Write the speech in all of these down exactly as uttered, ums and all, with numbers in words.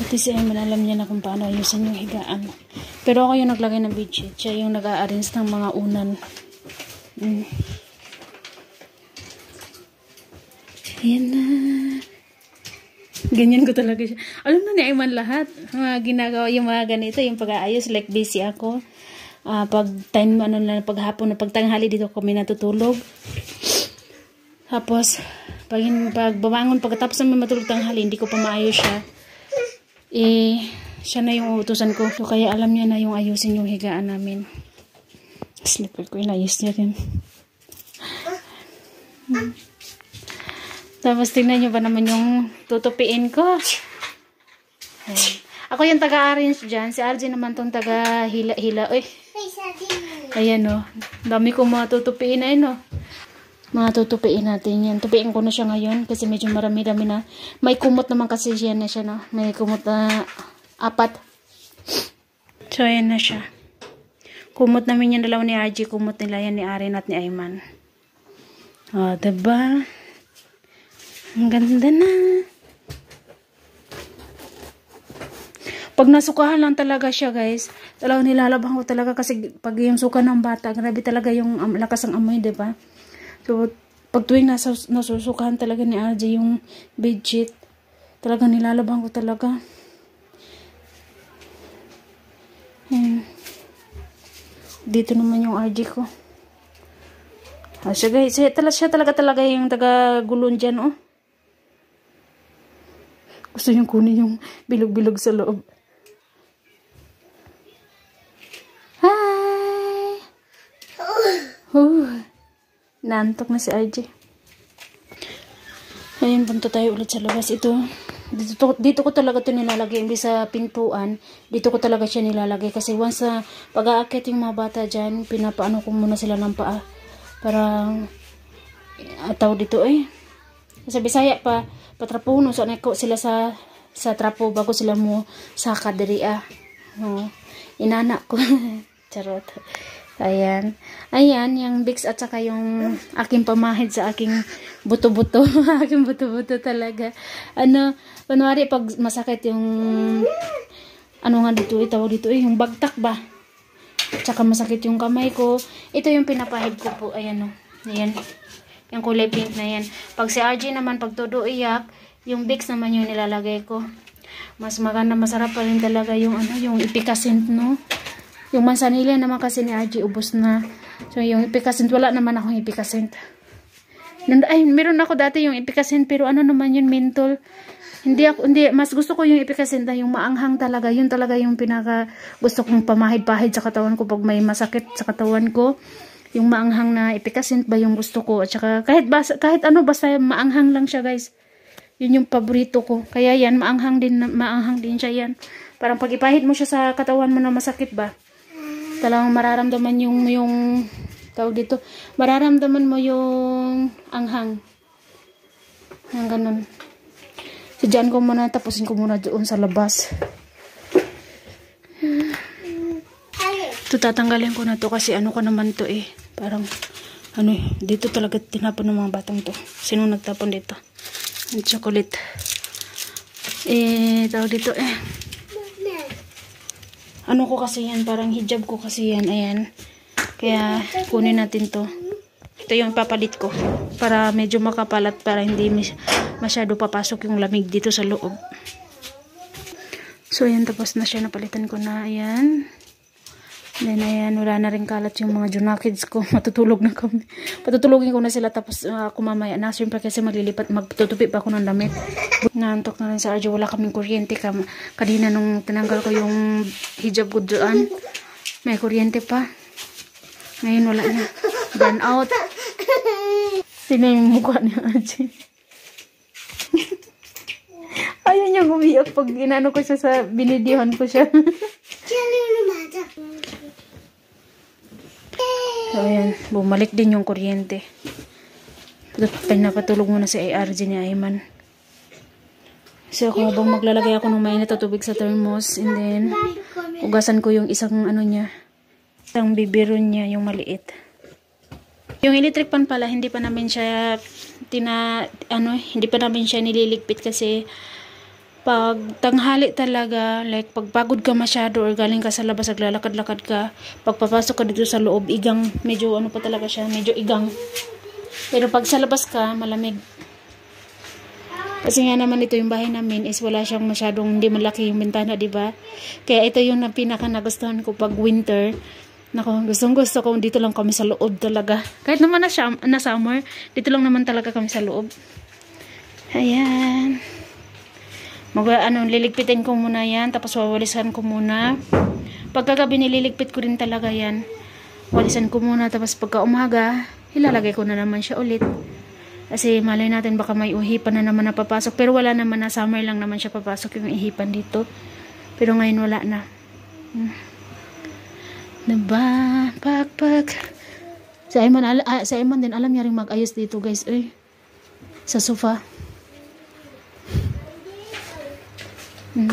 Ito si Ayman, alam niya na kung paano ayusin yung higaan. Pero ako yung naglagay ng bedsheet. Siya yung nag-a-arrange ng mga unan. Mm. Ayan na. Ganyan ko talaga siya. Alam na ni Ayman lahat. Mga ginagawa, yung mga ganito, yung pag-aayos. Like busy ako. Uh, pag time, ano na, paghapon na pagtanghali dito kami natutulog. Tapos, pag, pag babangon, pagkatapos naman matulog tanghali, hindi ko pa maayos siya. Eh, siya na yung uutusan ko. So, kaya alam niya na yung ayusin yung higaan namin. Slipper ko, inayos niya rin. Hmm. Tapos, tingnan nyo ba naman yung tutupiin ko. Ayan. Ako yung taga-arrange dyan. Si R J naman tong taga-hila-hila. Uy. Ayan o. Oh. Dami kong mga tutupiin na yun o. Oh. Mga tutupiin natin yan. Tupiin ko na siya ngayon kasi medyo marami-rami na. May kumot naman kasi siya na siya, no? May kumot na apat. So, ayan na siya. Kumot namin yung dalawa ni R J. Kumot nila yan ni Arin at ni Ayman. O, oh, diba? Ang ganda na. Pag nasukahan lang talaga siya, guys, talagang nilalabhan ko talaga kasi pag yung suka ng bata, grabe talaga yung um, lakas ng amoy, diba? So, pag tuwing nasa, nasusukahan talaga ni R J yung bedsheet, talagang nilalabhan ko talaga. Ayan. Dito naman yung R J ko. Ah, siya guys, siya, siya talaga talaga yung taga-gulon dyan, oh. Gusto niyong kunin yung bilog-bilog sa loob. Hi! Oh. Naantok na si R J. Ayun, punta tayo ulit sa labas. Ito, dito, dito ko talaga ito nilalagay. Imbis sa pintuan, dito ko talaga siya nilalagay. Kasi once na pag-aakit yung mga bata dyan, pinapaano ko muna sila ng paa. Para, ataw dito eh. Sa Bisaya pa, patrapuno. So, nako sila sa, sa trapo bago sila mo sa kadiriya. Oh, inanak ko. Charot. Ayan. Ayan, yung Vicks at saka yung aking pamahid sa aking buto-buto. Aking buto-buto talaga. Ano, kunwari pag masakit yung, ano nga dito, itawag dito eh, yung bagtak ba? At saka masakit yung kamay ko. Ito yung pinapahid ko po. Ayan o. Ayan. Yung kulay pink na yan. Pag si R J naman, pag todo iyak, yung Vicks naman yung nilalagay ko. Mas maganda, masarap pa rin talaga yung, ano, yung Epicacent, no? Yung mansanilla naman kasi ni R J, ubos na. So, yung Epicacent, wala naman akong Epicacent. Ay, meron ako dati yung Epicacent, pero ano naman yun, mentol. Hindi ako, hindi, mas gusto ko yung Epicacent na yung maanghang talaga. Yun talaga yung pinaka gusto kong pamahid-pahid sa katawan ko pag may masakit sa katawan ko. Yung maanghang na Epicacent ba yung gusto ko. At saka, kahit, basa, kahit ano, basta maanghang lang siya, guys. Yun yung paborito ko. Kaya yan, maanghang din, maanghang din siya yan. Parang pag ipahid mo siya sa katawan mo na masakit ba, talagang mararamdaman yung, yung, tawag dito, mararamdaman mo yung anghang. Ang ganun. Sadyan ko muna, tapusin ko muna doon sa labas. Ito, tatanggalin ko na to kasi ano ko naman to eh. Parang, ano eh, dito talaga tinapon ng mga batang to. Sino nagtapon dito? Ang chocolate. Eh, tawag dito eh. Ano ko kasi yan, parang hijab ko kasi yan, ayan. Kaya, kunin natin to. Ito yung papalit ko. Para medyo makapalat, para hindi masyado papasok yung lamig dito sa loob. So, ayan, tapos na siya. Napalitan ko na, ayan. Then, ayan, wala na rin kalat yung mga junakids ko. Matutulog na kami. Patutulogin ko na sila, tapos uh, kumamaya na. Siyempre kasi maglilipat, magtutupi pa ako ng damit. Naantok na rin sa R J. Wala kaming kuryente. Kam Kanina nung tinanggal ko yung hijab ko doon, may kuryente pa. Ngayon wala na. Burn out. Sino yung mukha ni R J? Ayaw niya gumiyak pag inano ko siya sa binidyohan ko siya. So, ayan. Bumalik din yung kuryente. Pinapatulog muna si R J ni Ayman. So, ako habang maglalagay ako ng mainit na tubig sa thermos. And then, ugasan ko yung isang ano niya. Isang bibiron niya, yung maliit. Yung electric pan pala, hindi pa namin siya tina, ano, hindi pa namin siya nililigpit kasi pag tanghali talaga, like pag pagod ka masyado or galing ka sa labas, naglalakad-lakad ka, pagpapasok ka dito sa loob, igang, medyo ano pa talaga siya, medyo igang. Pero pag sa labas ka, malamig. Kasi nga naman ito yung bahay namin is wala siyang masyadong, hindi malaki yung bintana, diba? Kaya ito yung pinaka nagustuhan ko pag winter. Nako, gustong gusto ko dito lang kami sa loob talaga. Kahit naman na, na summer, dito lang naman talaga kami sa loob. Ayan. Mag, ano, liligpitin ko muna yan, tapos wawalisan ko muna. Pagkagabi nililigpit ko rin talaga yan. Walisan ko muna, tapos pagka umaga, ilalagay ko na naman siya ulit. Kasi malay natin baka may uhipan na naman na papasok. Pero wala naman na, summer lang naman siya papasok yung ihipan dito. Pero ngayon wala na. Hmm. Diba? Pak, pak. Si Ayman, ah, si Ayman din alam niya rin mag-ayos dito guys. Eh, sa sofa. Hmm.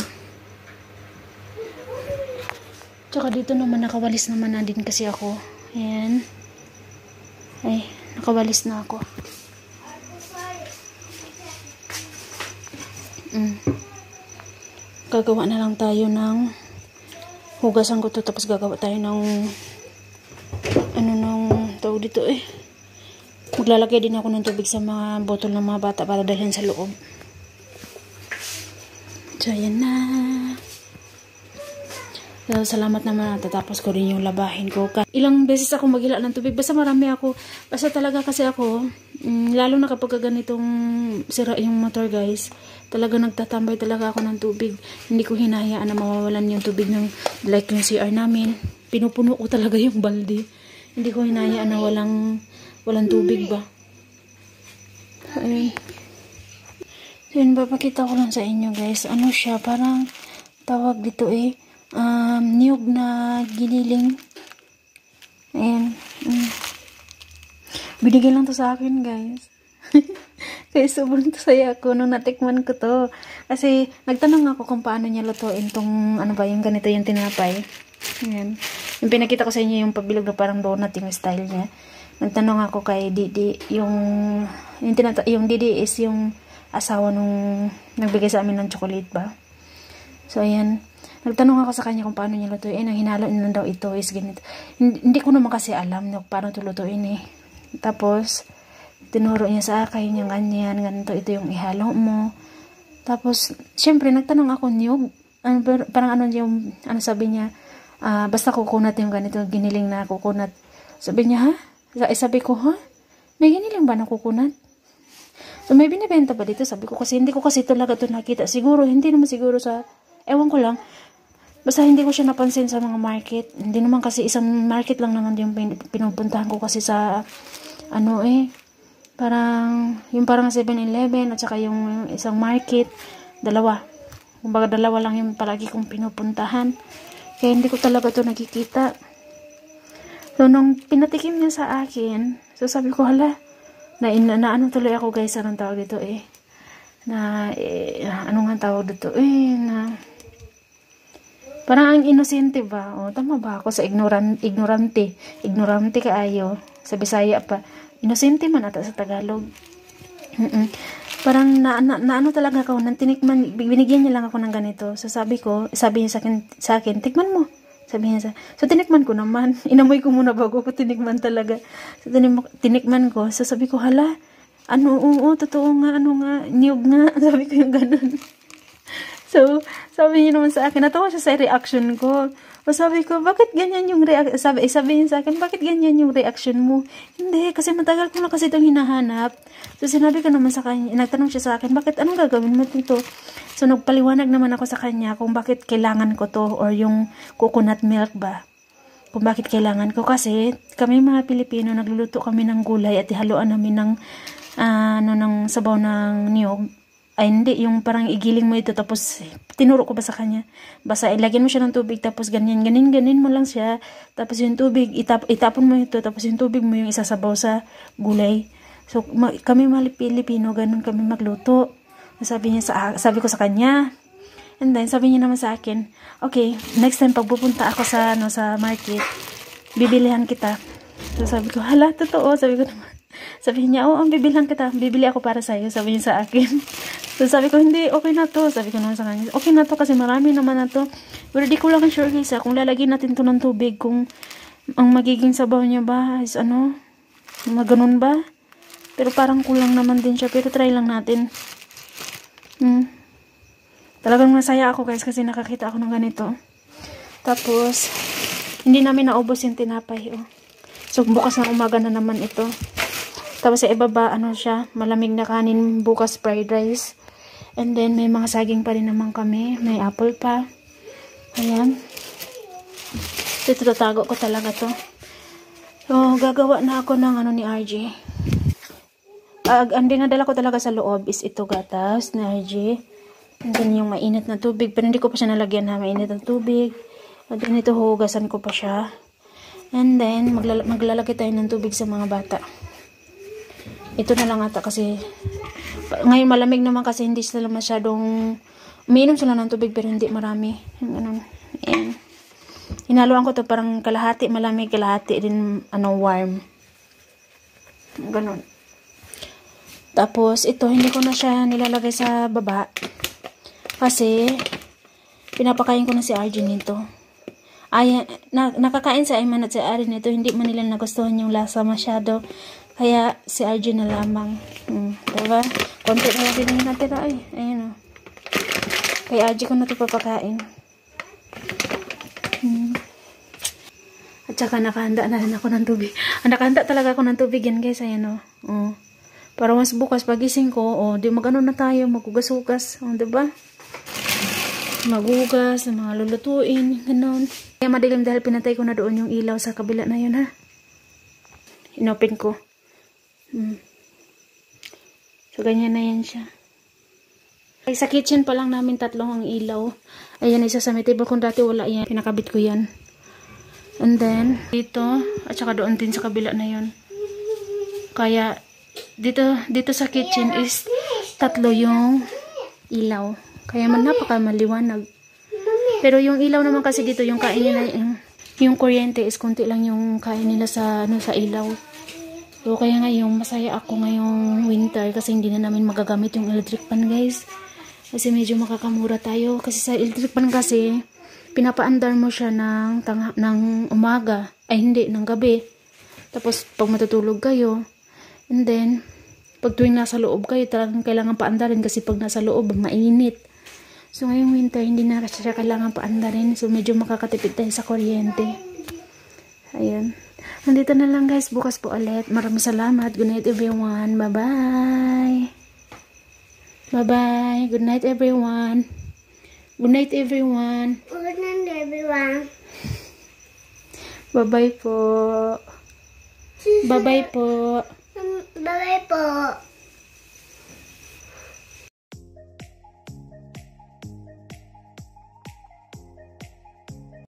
Tsaka dito naman nakawalis naman na din kasi ako. Ayan. Ay, nakawalis na ako. Hmm. Gagawa na lang tayo ng hugasan ko to, tapos gagawa tayo ng ano nang tawag dito eh. Maglalagay din ako ng tubig sa mga botol ng mga bata para dalhin sa loob. So, ayan na. So, salamat naman natatapos ko rin yung labahin ko. Ilang beses ako maghila ng tubig. Basta marami ako. Basta talaga kasi ako, mm, lalo na kapag ganitong sira yung motor guys, talaga nagtatambay talaga ako ng tubig. Hindi ko hinahayaan na mawawalan yung tubig ng like yung C R namin. Pinupuno ko talaga yung balde. Hindi ko hinahayaan na walang, walang tubig ba. Ayun. So, yun, papakita ko lang sa inyo guys. Ano siya, parang tawag dito eh. Um, niyog na giniling. Ayan. Mm. Binigay lang to sa akin guys. Kaya sobrang saya ako nung natikman ko to. Kasi nagtanong ako kung paano niya lutuin tong ano ba yung ganito yung tinapay. Ayan. Yung pinakita ko sa inyo yung pabilog na parang donut yung style niya. Nagtanong ako kay Didi. Yung yung, tinata yung Didi is yung asawa nung nagbigay sa amin ng chocolate ba. So ayan. Nagtanong ako sa kanya kung paano niya lutuin. Ang hinalo niya daw ito is ganito. Hindi, hindi ko naman kasi alam no, paano ito lutuin eh. Tapos, tinuro niya sa akin yung ganyan, ganito, ito yung ihalo mo. Tapos, syempre, nagtanong ako niyog. Ano, parang ano yung, ano sabi niya, uh, basta kukunat yung ganito, giniling na kukunat. Sabi niya, ha? Sabi ko, ha? May giniling ba na kukunat? So, may binibenta ba dito? Sabi ko kasi, hindi ko kasi talaga ito nakita. Siguro, hindi naman siguro sa, ewan ko lang. Basta hindi ko siya napansin sa mga market. Hindi naman kasi isang market lang naman yung pinupuntahan ko kasi sa, ano eh, parang, yung parang seven eleven at saka yung isang market, dalawa. Kumbaga dalawa lang yung palagi kong pinupuntahan. Kaya hindi ko talaga ito nakikita. So, nung pinatikim niya sa akin, so sabi ko, hala, na, na, na ano tuloy ako guys, anong tawag dito eh, na, eh, ano nga tawag dito eh, na, parang ang inosente ba? O, tama ba ako sa ignoran ignorante? Ignorante kaayo. Sa Bisaya pa. Inosente man ata sa Tagalog. Mm -mm. Parang na, na, na ano talaga ako, nang tinikman, binigyan niya lang ako ng ganito. So sabi ko, sabi niya sa akin, sa akin tikman mo. Sabi niya sa, so tinikman ko naman. Inamoy ko muna bago ko tinikman talaga. So tinik, tinikman ko. So sabi ko, hala, ano, oo, totoo nga, ano nga, niyog nga. Sabi ko yung ganun. So, sabi niya naman sa akin, natawa siya sa reaction ko. O sabi ko, bakit ganyan yung reaction? Sabi, sabi niya sa akin, bakit ganyan yung reaction mo? Hindi, kasi matagal ko na kasi itong hinahanap. So, sinabi ko naman sa kanya, nagtanong siya sa akin, bakit, anong gagawin mo dito? So, nagpaliwanag naman ako sa kanya kung bakit kailangan ko to or yung coconut milk ba. Kung bakit kailangan ko. Kasi, kami mga Pilipino, nagluluto kami ng gulay at ihaluan namin ng, uh, ano, ng sabaw ng niyog. Ay, hindi. Yung parang igiling mo ito, tapos tinuro ko ba sa kanya? Basta ilagyan mo siya ng tubig, tapos ganyan, ganyan, ganyan mo lang siya. Tapos yung tubig, itap, itapon mo ito, tapos yung tubig mo yung isasabaw sa gulay. So, ma, kami mga Pilipino, ganun kami magluto. Sabi niya sa, sabi ko sa kanya. And then, sabi niya naman sa akin, okay, next time, pag pupunta ako sa, ano, sa market, bibilihan kita. So, sabi ko, hala, totoo. Sabi ko naman. Sabi niya, oo, oh, bibilhan kita. Bibili ako para sa'yo. Sabi niya sa akin. So sabi ko, hindi, okay na to. Sabi ko naman sa kanya, okay na to kasi marami naman na to. Pero di ko lang sure guys, kung lalagyan natin to ng tubig, kung ang magiging sabaw niya ba is ano, maganon ba? Pero parang kulang naman din siya. Pero try lang natin. Hmm. Talagang masaya ako guys kasi nakakita ako ng ganito. Tapos, hindi namin naubos yung tinapay. Oh. So, bukas na umaga na naman ito. Tapos sa ibaba, ano siya, malamig na kanin, bukas fried rice. And then, may mga saging pa rin naman kami. May apple pa. Ayan. Ito, tatago ko talaga to. So, gagawa na ako ng ano ni R J. Uh, ang dinadala ko talaga sa loob is ito gatas ni R J. And then, yung mainit na tubig. Pero hindi ko pa siya nalagyan ha, mainit na tubig. And then, ito hugasan ko pa siya. And then, maglala maglalagay tayo ng tubig sa mga bata. Ito na lang ata kasi ngayon malamig naman kasi hindi sila masyadong umiinom sila ng tubig pero hindi marami. Ganun. Ayan. Hinaluan ko to parang kalahati malamig, kalahati din ano warm. Ganun. Tapos ito hindi ko na siya nilalagay sa baba kasi pinapakain ko na si Arjun nito. Ay, na, nakakain sa Ayman at si Arin nito, hindi man nila nagustuhan yung lasa masyado. Kaya, si Arjun na lamang. Hmm, diba? Konti na lang din yung natira ay. Ayan o. Kaya Arjun ko na ito papakain. Hmm. At saka nakahanda na rin ako ng tubig. Ah, nakahanda talaga ako ng tubig yan guys. Ayan o. Oh. Para mas bukas pagising ko, oh, di magano na tayo, magugas-ugas. Oh, diba? Magugas, mga lulutuin, ganon. Kaya madilim dahil pinatay ko na doon yung ilaw sa kabila na yun ha. Inopen ko. Hmm. So, ganyan na yan siya. Ay, sa kitchen pa lang namin tatlong ang ilaw. Ayan, isa sa may table. Kung dati wala yan, pinakabit ko yan. And then, dito, at saka doon din sa kabila na yun. Kaya, dito, dito sa kitchen is tatlo yung ilaw. Kaya man napaka maliwanag. Pero yung ilaw naman kasi dito, yung kain nila, yung, yung kuryente is konti lang yung kain nila sa, ano, sa ilaw. So, kaya ngayon, masaya ako ngayong winter kasi hindi na namin magagamit yung electric pan, guys. Kasi medyo makakamura tayo. Kasi sa electric pan kasi, pinapaandar mo siya ng, tang ng umaga. Ay, hindi, ng gabi. Tapos, pag matutulog kayo, and then, pag tuwing nasa loob kayo, talagang kailangan paandarin kasi pag nasa loob, mainit. So, ngayong winter, hindi na siya kailangan paandarin. So, medyo makakatipid tayo sa kuryente. Ayan. Nandito na lang guys. Bukas po ulit. Maraming salamat. Good night everyone. Bye-bye. Bye-bye. Good night everyone. Good night everyone. Good night everyone. Bye-bye po. Bye-bye po. Bye-bye po.